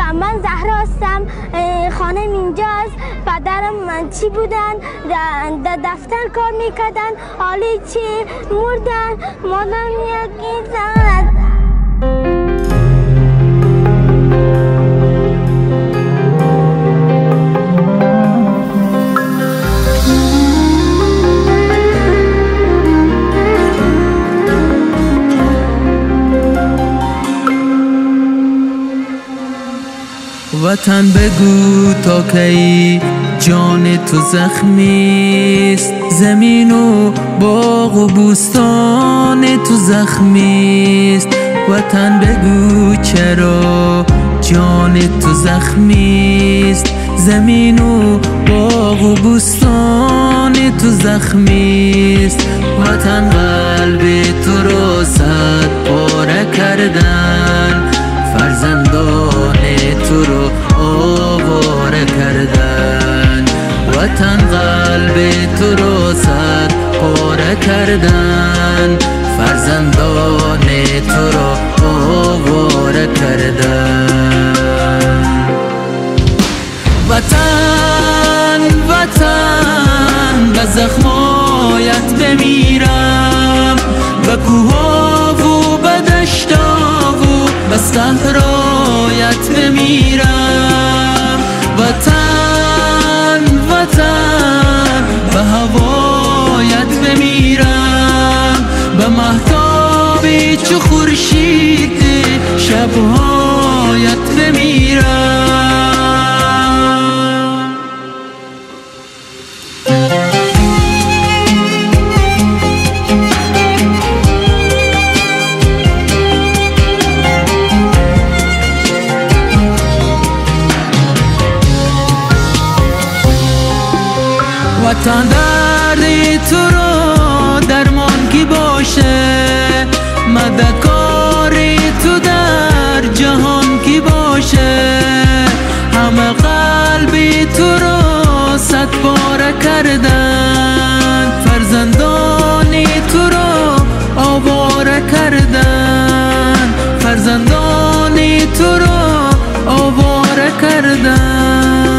من زهرا هستم، خانه اینجاست. پدرم چی بودن؟ در دفتر کار میکردن، حالی چی مردن. مادرم یکی زند. وطن بگو تا کی جان تو زخمیست، زمین و باغ و بوستان تو زخمیست. وطن بگو چرا جان تو زخمیست، زمین و باغ و بوستان تو زخمیست. وطن قلب تو رو صد پاره کردن، فرزندان تو رو آواره کردن. وطن قلب تو رو صد پاره کردن، فرزندان تو رو آواره کردن. وطن وطن به زخمایت بمیرم، به کوها و به دشتا و به صحرایت بمیرم. وطن وطن به هوایت بمیرم، به مهتابی چو خورشید شبهایت بمیرم. وطن دردی تو رو درمان کی باشه، مددکاری تو در جهان کی باشه. همه قلبی تو رو صد پاره کردن، فرزندانی تو رو آواره کردن، فرزندانی تو رو آواره کردن.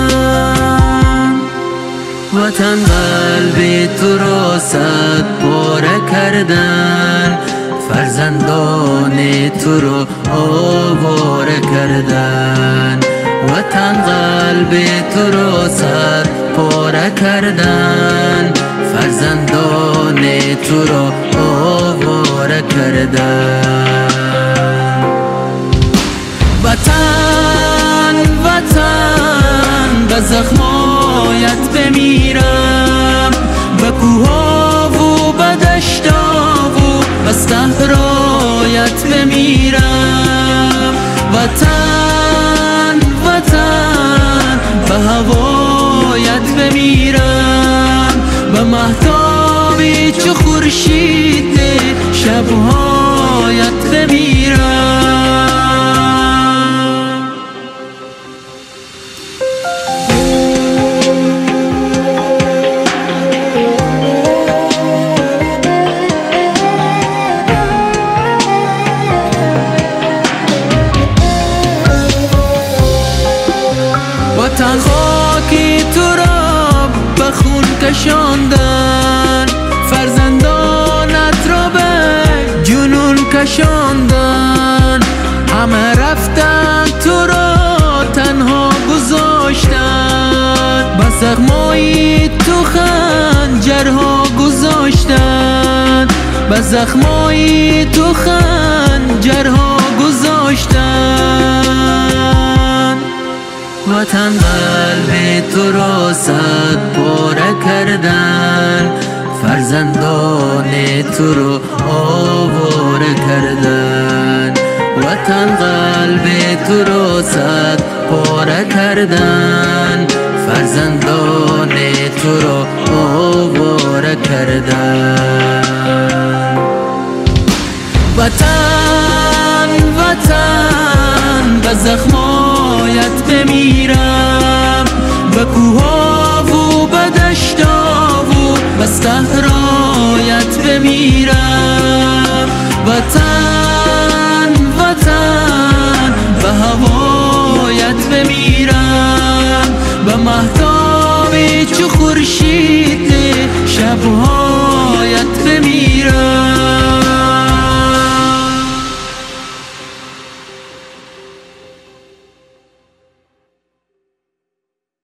وطن قلبی تو رو صد پاره کردن، فرزندان تو رو آواره کردن. وطن قلبی تو رو صد پاره کردن، فرزندان تو رو آواره کردن. وطن وطن به زخمایت بمیرم، به کوها و به دشتا و به صحرایت بمیرم. وطن وطن به هوایت بمیرم، به مهتابی چو خورشید شبهایت بمیرم. وطن خاکی تو را به خون کشاندن، فرزندانت را به جنون کشاندن. همه رفتن تو را تنها گذاشتن، به زخمای تو خنجرها گذاشتن، به زخمای تو خنجرها گذاشتن. وطن قلب تو را صد پاره کردن، فرزندان تو رو آواره کردن. وطن قلب تو را صد پاره کردن، فرزندان تو رو آواره کردن. وطن وطن به زخمایت بمیرم، به کوها و به دشتا و به صحرایت بمیرم. وطن وطن به هوایت خورشید شبها